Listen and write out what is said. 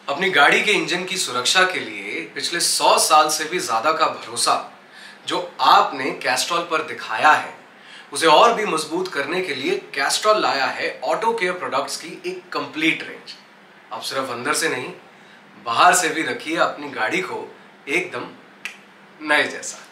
अपनी गाड़ी के इंजन की सुरक्षा के लिए पिछले 100 साल से भी ज्यादा का भरोसा जो आपने कैस्ट्रॉल पर दिखाया है, उसे और भी मजबूत करने के लिए कैस्ट्रॉल लाया है ऑटो केयर प्रोडक्ट्स की एक कंप्लीट रेंज। अब सिर्फ अंदर से नहीं, बाहर से भी रखिए अपनी गाड़ी को एकदम नए जैसा।